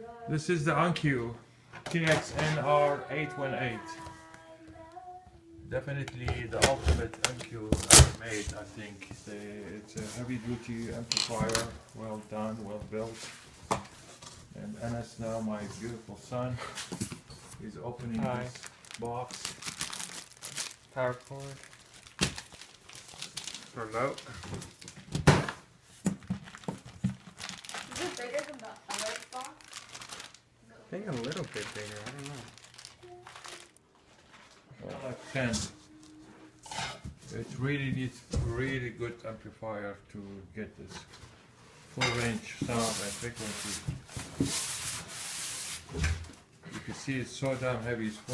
This is the Onkyo KXNR818. Definitely the ultimate Onkyo ever made, I think. It's a heavy duty amplifier, well done, well built. And Anas now, my beautiful son, is opening this box. Power cord. Remote. Is it bigger than the other box? I think a little bit bigger, I don't know. Like 10. It really needs really good amplifier to get this full range sound and frequency. You can see it's so damn heavy. It's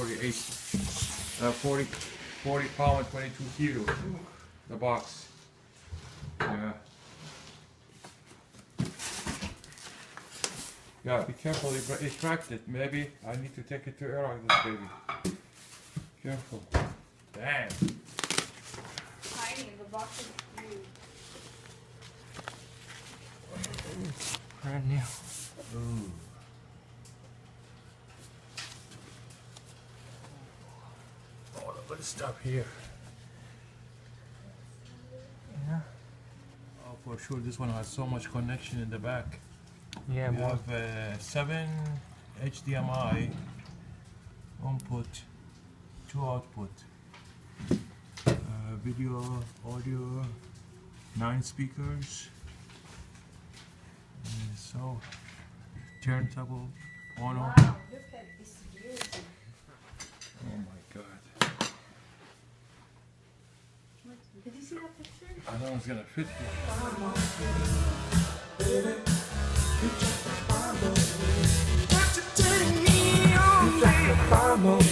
40 pound, 22 kilo. The box. Yeah. Yeah, be careful. It cracked it. Maybe I need to take it to air on this baby. Careful. Damn. Tiny, the box is huge. Brand new. Ooh. Oh, look at the stuff here. Yeah. Oh, for sure, this one has so much connection in the back. Yeah, We more. have 7 HDMI input, 2 output, video, audio, 9 speakers, and so turntable, mono. Wow, look at this beauty. Oh my god! Did you see that picture? I know it's gonna fit here. Follow